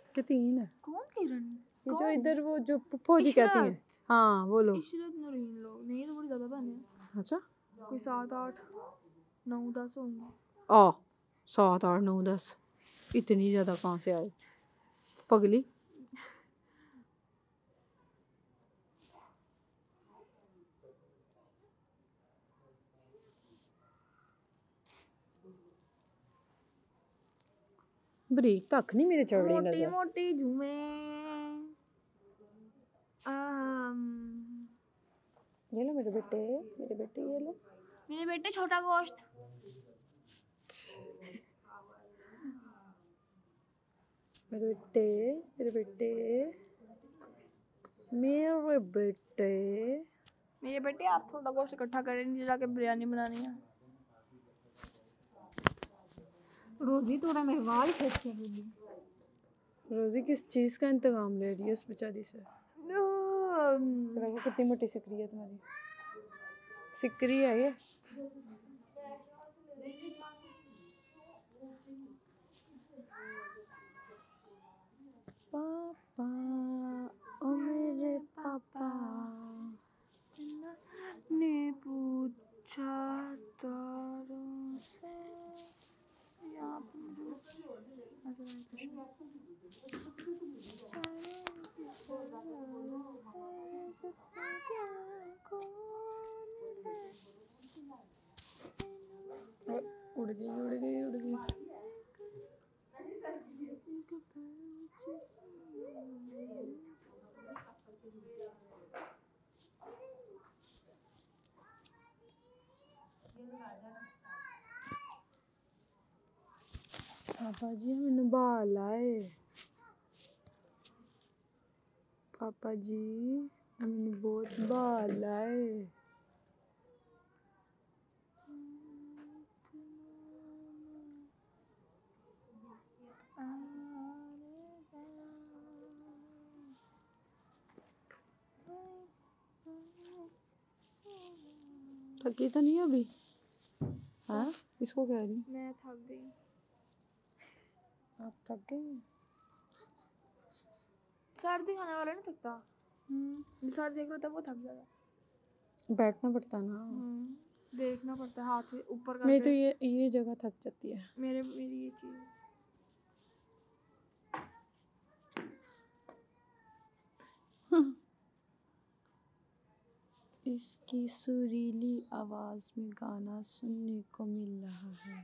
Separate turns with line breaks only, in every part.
के 3 है।
कौन किरण?
ये जो इधर वो जो फौजी कहती है। हाँ वो लो।
इशरत नूरीन लोग नहीं तो बड़ी ज्यादा बहन है।
अच्छा
कोई 7 8 9 10 होंगे।
7 8 9 10 इतनी ज्यादा कहाँ से आए पगली। बरीक तक नहीं मेरे चौड़ी नजर।
मोटी मोटी झूमे
ये लो मेरे बेटे ये लो
मेरे बेटे छोटा गोश्त।
मेरे बेटे
मेरे बेटे आप थोड़ा गोश्त इकट्ठा करें, नीचे जाके बिरयानी बनानी है। रोजी थोड़ा मेरे वाल खींच के रोजी।
रोजी किस चीज का इंतजाम ले रही है उस बेचारी से। देखो कितनी मोटी सिकरी है तुम्हारी। सिकरी है ये। पापा ओ मेरे पापा
ने पूछा तारों से। यहाँ पे
उड़ गई। पापा जी मैंने बाल आए। पापा जी मैंने बहुत बाल आए। थकी तो नहीं अभी? हाँ इसको कह रही
मैं थक गई।
आप थक गई?
सर दिखाने वाला नहीं थकता। सर देख रहा था वो थक जाएगा।
बैठना पड़ता ना।
देखना पड़ता है हाथ से ऊपर करके।
मेरी तो ये जगह थक जाती है।
मेरी ये चीज
इसकी सुरीली आवाज में गाना सुनने को मिल रहा है।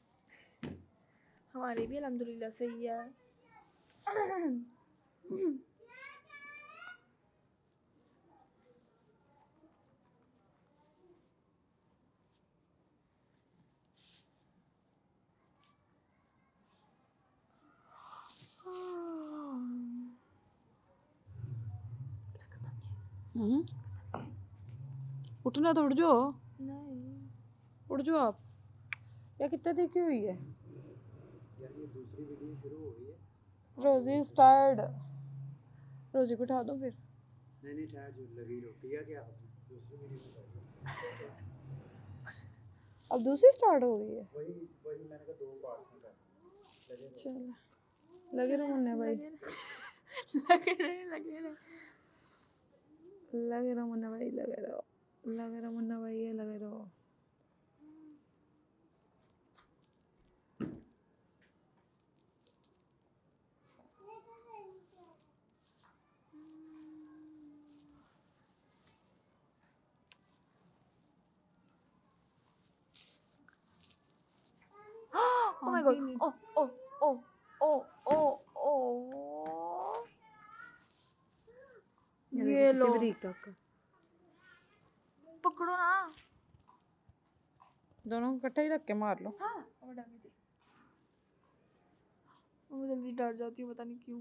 हमारी भी अल्हम्दुलिल्लाह सही है।
उठना तो उठ जाओ।
नहीं
उठ जाओ आप। या कितने देर की हुई है?
यार ये दूसरी वीडियो शुरू हो गई है।
रोजी इज टायर्ड। रोजी को उठा दो फिर।
नहीं ठहर जो लगी रहो। किया क्या आपने? दूसरी वीडियो स्टार्ट।
अब दूसरी स्टार्ट हो गई है।
वही मैंने कहा 2 पार्ट्स में कर।
चल लगे रहो मुन्ने भाई। लगे रहो मुन्ना भाई लगे रहो मुन्ना भाई ये लगे रहो।
Oh my god. ये लो पकड़ो ना।
दोनों इकट्ठे ही रख के मार लो।
हाँ वो डाल दी। मैं जल्दी डर जाती हूँ पता नहीं क्यों।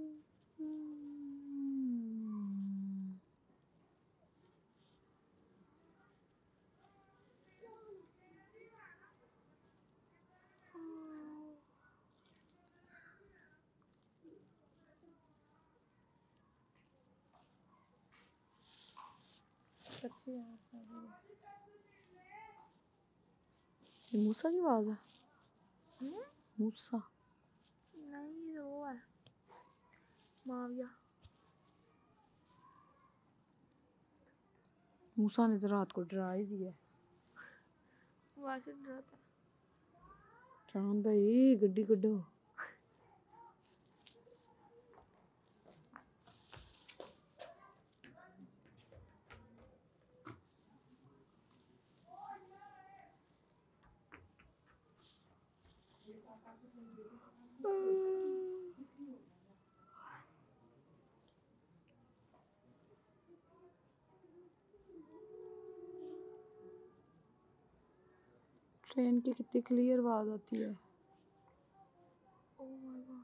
ये मूसा की आवाज है। मूसा
नहीं वो है माविया
मूसा ने तो रात को डरा ही दिया।
वहाँ से डरा था।
चांद भाई गड्डी कड्डो। ट्रेन की कितनी क्लियर आवाज आती है।
Oh my god.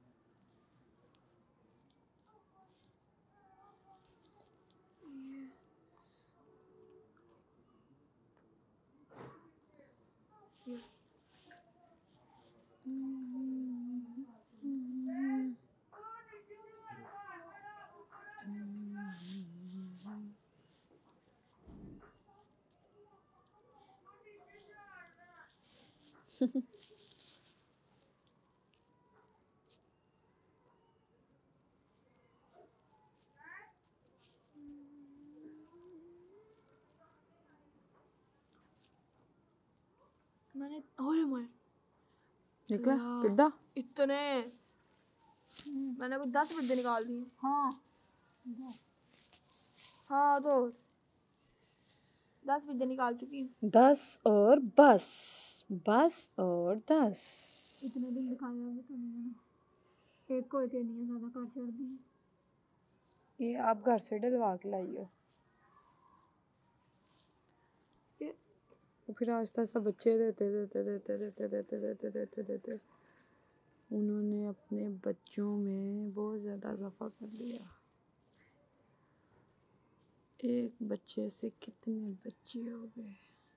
मैंने ओए माय
निकला पिद्दा
इतने मैंने कुछ 10 पिद्दे निकाल दिए। हाँ तो 10 पिद्दे निकाल चुकी हूँ।
10 और बस 10।
इतने दिन दिखाए होंगे तो नहीं ना। एक को इतने नहीं ज़्यादा कर छोड़ दी।
ये आप घर से डलवा के लाई हो। फिर आहिस्ता आहिस्ता बच्चे देते उन्होंने अपने बच्चों में बहुत ज़्यादा इजाफा कर लिया। एक बच्चे से कितने बच्चे हो गए।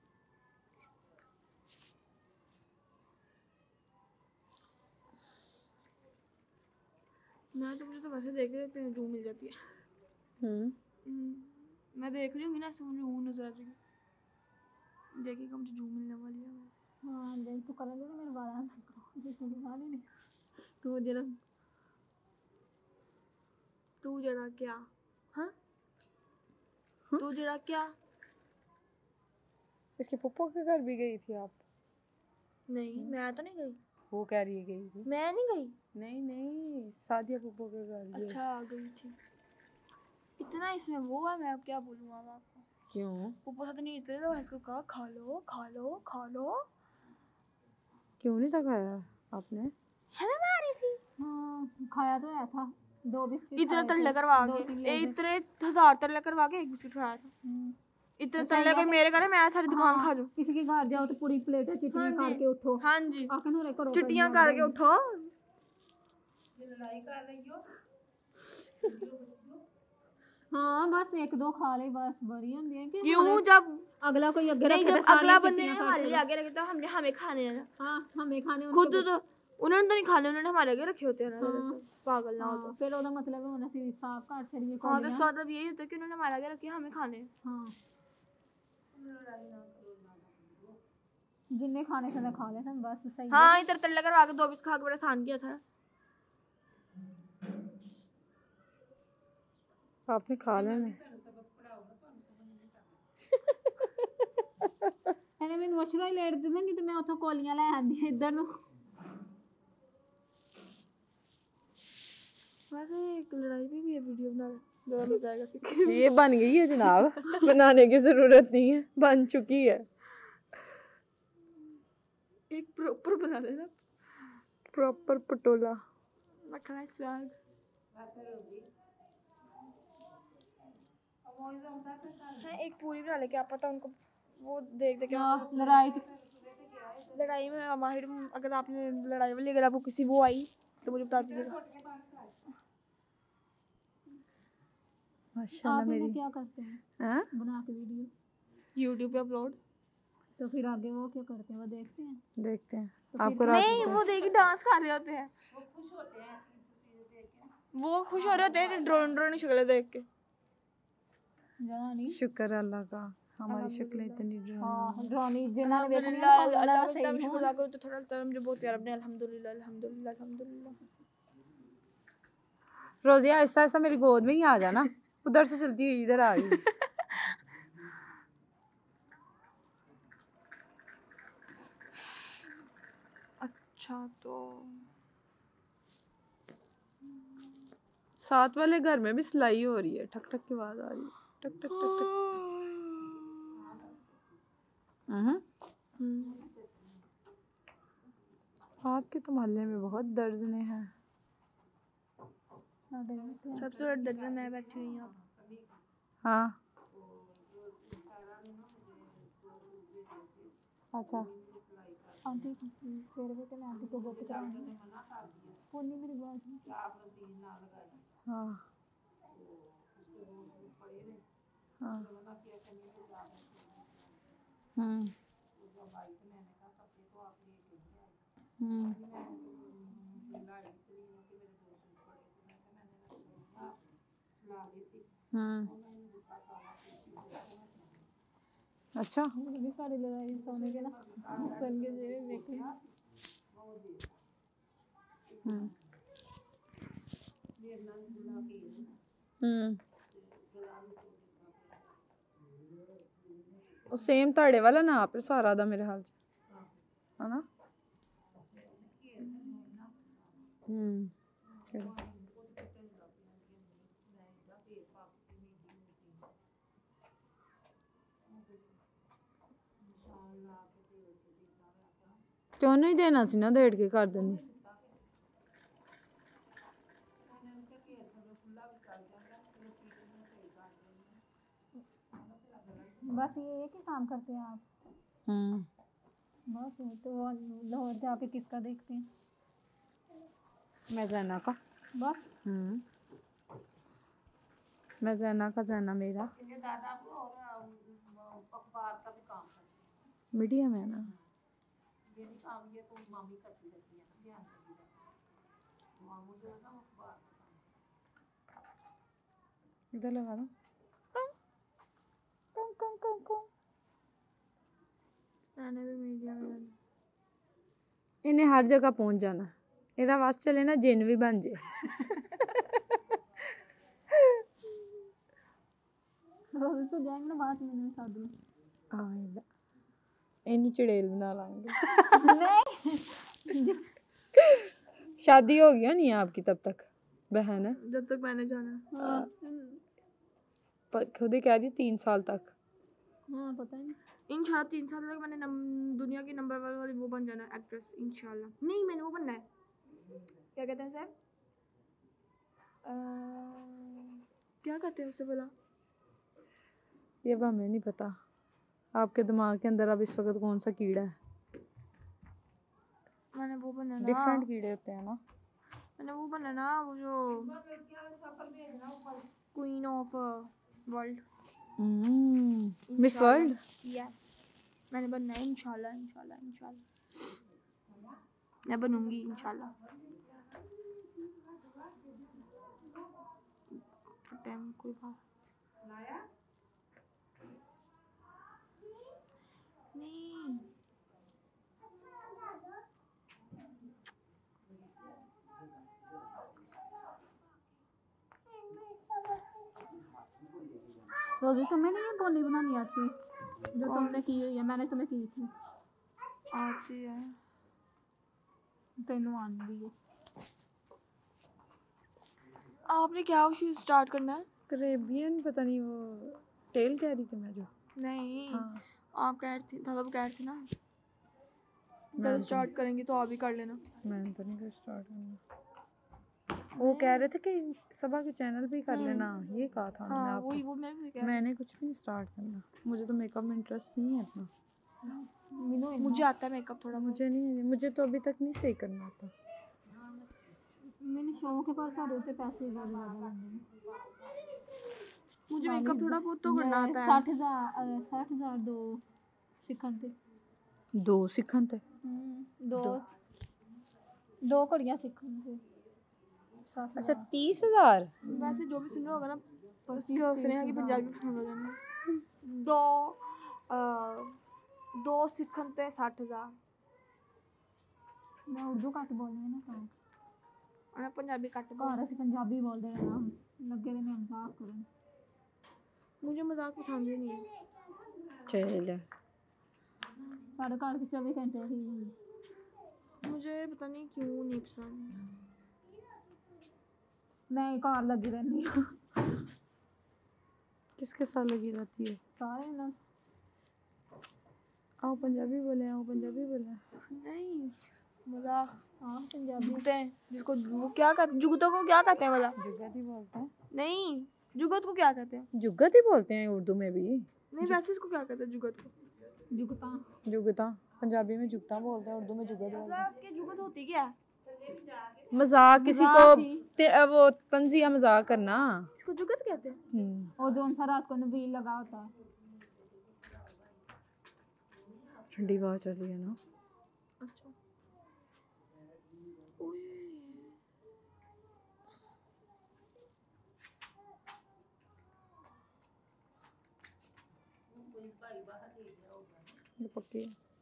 मैं तो मुझे तो वैसे देख देखते हैं जूम मिल जाती है। मैं देख रही हूँ ना, मुझे ऊन नजर आ रही है। देखिएगा मुझे जूम मिलने वाली है बस। हाँ देख तो कर दे ना मेरे बाल नहीं तू जरा क्या हाँ तू जरा क्या।
इसके पप्पा के घर भी गई थी आप?
नहीं मैं तो नहीं गई।
वो कह रही है गई थी।
मैं नहीं गई।
नहीं सादिया पप्पा के घर गई।
अच्छा गई थी। इतना इसमें वो है, मैं अब क्या बोलूँगा आपको।
क्यों
पप्पा साथ नहीं इतने तो इसको कहा खा लो।
क्यों नहीं था खाया आपने?
शर्म आ रही थी। हाँ खाया तो आया था 2 बिस्किट। इतने तल्ले करवा के इतने 1000 तल्ले करवा के 1 बिस्किट खाया था। इतने तल्ले कोई मेरे घर मैं सारी दुकान खा जाऊं। किसी के घर जाओ तो पूरी प्लेट चिट्टियां करके उठो। हाँ जी चिट्टियां करके उठो। लड़ाई कर रही हो। हाँ बस 1-2 खा ले बस बड़ी होंदी है कि यूं जब अगला कोई आगे रखे जब अगला बंदे ने हमारे लिए आगे रखे तो हमने हमें खाने हैं। हाँ हमें खाने खुद तो उन्होंने तो नहीं खाने, उन्होंने हमारे आगे रखे होते हैं ना। पागल ना हो तो फिर ओदा मतलब है होना सी साफ काट छड़िए। हां तो इसका मतलब यही होता है कि उन्होंने हमारे आगे रखे हमें खाने। हां जिन्ने खाने से मैं खा ले हम बस सही। हाँ इधर तल्ला करवा के 2 बिस्किट खा के बड़ा आसान किया था।
आपने खा लेने
ਇਹਨੇ ਮੈਨੂੰ ਮਸ਼ਰੂਮ ਹੀ ਲੇਟ ਦਿੰਦੇ ਨਹੀਂ ਤੇ ਮੈਂ ਉਥੋਂ ਕੋਲੀਆਂ ਲੈ ਆਂਦੀ ਇੱਧਰ ਨੂੰ। वैसे एक लड़ाई भी है वीडियो बना दोबारा मजा आएगा।
ये बन गई है जनाब बनाने की जरूरत नहीं है, बन चुकी है।
एक प्रॉपर बना लेना
प्रॉपर पटोला
रखना है स्वैग। एक पूरी बना ले, क्या पता उनको वो देख दे क्या लड़ाई में माहिर। अगर आपने लड़ाई वाली अगर आपको किसी वो आई तो मुझे बता दीजिएगा।
माशाल्लाह मेरी
क्या करते हैं
हाँ
बना के वीडियो YouTube पे अपलोड तो फिर आगे वो क्या करते हैं वो देखते हैं
तो आपको
नहीं वो देखिए डांस कर रहे होते हैं। वो खुश हो रहे होते हैं ड्रोन शक्लें देख के।
शुक्र अल्लाह का हमारी शक्लें इतनी
ड्रोनी जिन्होंने देखा अल्लाह का सही शुक्र अदा करो तो थोड़ा मुझे बहुत प्यारा बने। अल्हम्दुलिल्लाह अल्हम्दुलिल्लाह अल्हम्दुलिल्लाह।
रोजी आहिस्ता आहिस्ता मेरी गोद में ही आ जाना, उधर से चलती हुई इधर आ गई।
अच्छा तो
साथ वाले घर में भी सिलाई हो रही है, ठक ठक की आवाज आ रही है, टक टक टक टक। आपके तो मोहल्ले में बहुत दर्जने हैं।
सबसे बड़ा दर्जन मैं बैठी हुई हूँ।
हाँ अच्छा
आंटी सवेरे भी तो मैं आंटी को गुत कराऊंगी, फोन नहीं मेरी बात नहीं।
हाँ हाँ अच्छा
भी सारी लड़ाई सोने के ना सुन के जेरे देखे।
ਉਹ ਸੇਮ ਤੁਹਾਡੇ ਵਾਲਾ ਨਾ ਆਪ ਸਾਰਾ ਦਾ ਮੇਰੇ ਹਾਲ ਚ ਹਨਾ। ਤੇ ਉਹਨੂੰ ਹੀ ਦੇਣਾ ਸੀ ਨਾ, ਦੇੜ ਕੇ ਕਰ ਦਿੰਦੀ।
बस ये एक ही काम करते हैं आप। बस तो लाहौर जाके किसका देखते हैं?
मैं ज़ैना का।
बस
मैं ज़ैना का, ज़ैना मेरा मीडियम है ना। इधर लगा दो। इन्हें हर जगह पहुंच जाना, मेरा आवाज चले ना जिन भी बन जाए।
रोज तो जाएंगे ना बात में शादी में।
हाँ इन्हें चिड़ेल बना लाएंगे।
नहीं
शादी हो गया नहीं आपकी तब तक बहन है?
जब तक मैंने जाना।
खुद ही कह रही 3 साल तक।
हाँ पता नहीं, इंशाल्लाह 3 साल तक मैंने दुनिया की नंबर 1 वाली वो बन जाना एक्ट्रेस इंशाल्लाह। नहीं मैंने वो बनना है, क्या कहते हैं सर, क्या कहते हैं उसे बोला,
ये अब हमें नहीं पता। आपके दिमाग के अंदर अब इस वक्त कौन सा कीड़ा है?
मैंने वो बनना ना,
डिफरेंट कीड़े होते हैं ना।
मैंने वो बनना ना, वो जो queen of world,
miss world.
Yes मैंने बनना है इंशाल्लाह इंशाल्लाह इंशाल्लाह, मैं बनूंगी इंशाल्लाह। टाइम कोई बात नहीं। रोजी तुम्हें नहीं ये बोली बनानी आती जो तुमने की हुई है? मैंने तुम्हें की थी। आती है तेनू आंदी है। आपने क्या स्टार्ट करना है?
करेबियन पता नहीं, वो टेल कह रही थी मैं जो।
नहीं
हाँ।
आप कह रही थी, मतलब कह रही थी ना मैं स्टार्ट करेंगे तो आप भी कर लेना।
मैंने तो नहीं स्टार्ट करना, वो कह रहे थे कि सबा के चैनल पे कर लेना, ये कहा था मैंने आपको।
वही वो मैं भी कह
मैंने कुछ भी नहीं स्टार्ट करना, मुझे तो मेकअप में इंटरेस्ट नहीं है इतना।
मुझे आता है मेकअप थोड़ा,
मुझे नहीं, मुझे तो अभी तक नहीं सही करना आता।
मैंने शौक है पर सारे होते पैसे ज़्यादा लगेंगे। मुझे मेकअप थोड़ा बहुत तो करना आता है। 60,000 दो सीखन थे दो कड़ियाँ सीखन थे।
अच्छा 30,000।
वैसे जो भी सुन रहा होगा ना उसके उसने है कि पंजाबी पसंद हो जाना। दो सीखन थे 60,000। मैं उर्दू काट बोल रही हूँ ना, उन्हें पंजाबी कट
घर असीं पंजाबी बोलदे रहना लगे रहने मजाक करन
मुझे मजाक पसंद ही नहीं है
चल साढ़े घर के 24 घंटे ही
मुझे पता नहीं क्यों नहीं पसंद
मैं घर लगी रहनी हूँ किसके साथ लगी रहती है सारे ना आओ पंजाबी बोले
नहीं मजाक
हाँ पंजाबी
जुगते हैं जिसको वो क्या कहते जुगतों को क्या कहते हैं भला
जुगत ही बोलते हैं
नहीं जुगत को क्या कहते हैं
जुगत ही बोलते हैं उर्दू में भी
नहीं वैसे इसको क्या कहते हैं जुगत को
जुगता पंजाबी में जुगता बोलते हैं उर्दू में जुगत बोलते हैं
कि जुगत होती क्या है
मजाक किसी को वो तंजिया मजाक करना
इसको जुगत कहते हैं
और जो उनसा रात को नबील लगा होता है ठंडी हवा चल रही है ना
अच्छा
ये पक्की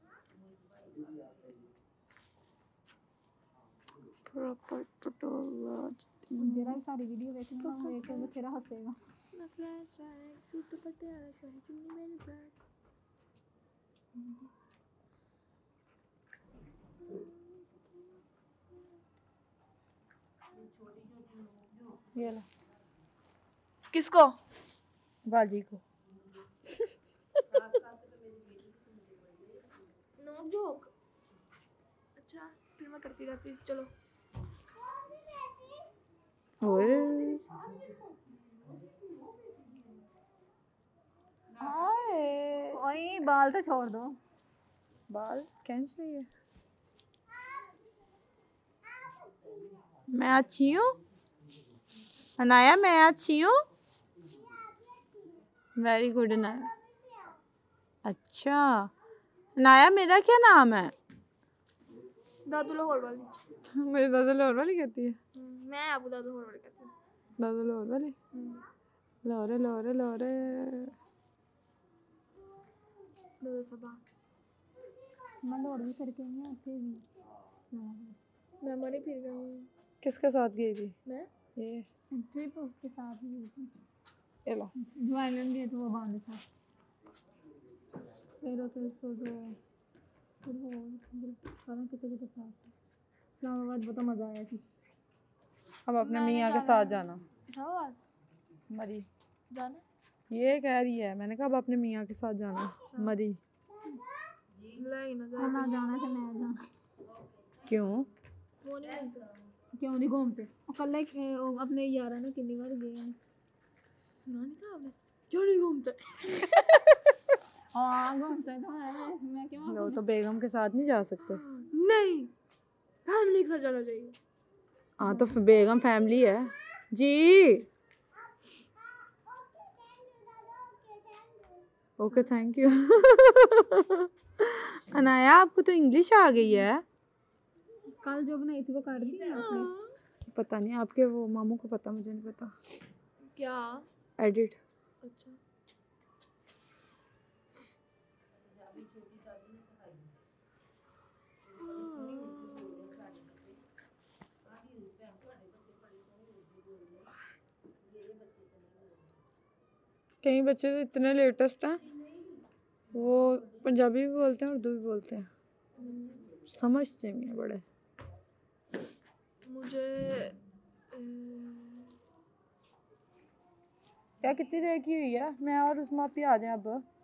प्रॉपर टोटोला जरा सारी वीडियो देखने का देख के तेरा हंसेगा
मैं फ्लैश है सूट पटियाला शाही चुन्नी मेरी ब्लैक
ये ला
किसको
बाजी को
नोक जोक अच्छा फिर मैं करती रहती हूँ चलो
ओए ओए बाल तो छोड़ दो बाल कैंसिल है मैं अच्छी हूँ अनाया मैं अच्छी हूँ वेरी गुड अनाया अच्छा अनाया मेरा क्या नाम है
दादू लाहौर वाली
मेरी दादा लाहौर वाली कहती है
मैं अबू दादू लाहौर वाली कहती हूँ
दादा लाहौर वाली लाहौरे लाहौरे लाहौरे
दादा सबा
मैं लाहौर भी करके आई हूँ उठे भी
मैं मरी फिर गई
किसके साथ गई थी
मैं
ये
ट्रिप उसके साथ ही गई थी
ये लो
जो आइलैंड गए थे वो बांध था फिर तो सो जो फिर वो सारा कितने साथ इस्लामाबाद बहुत मज़ा आया थी
अब अपने मियाँ के साथ जाना
इस्लामाबाद
मरी
जाना
ये कह रही है मैंने कहा अब अपने मियाँ के साथ जाना मरी
ना जाना तो मैं जाना
क्यों
वो नहीं घूमते क्यों नहीं घूमते कल अपने यार ना कितनी बार गए हैं सुना नहीं था आपने क्यों नहीं घूमते हाँ घूमते तो है मैं क्यों
लो तो बेगम के साथ नहीं जा सकते
नहीं फैमिली के साथ जाना चाहिए
हाँ तो बेगम फैमिली है जी ओके थैंक यू अनाया आपको तो इंग्लिश आ गई है कल जो बनाई थी वो कर दी आपने पता नहीं आपके वो मामू को पता मुझे नहीं पता
क्या
एडिट
अच्छा
कई बच्चे तो इतने लेटेस्ट हैं वो पंजाबी भी बोलते हैं उर्दू भी बोलते हैं समझते नहीं है बड़े
मुझे
क्या कितनी देर की हुई है मैं और उस्मा पे आ जाए अब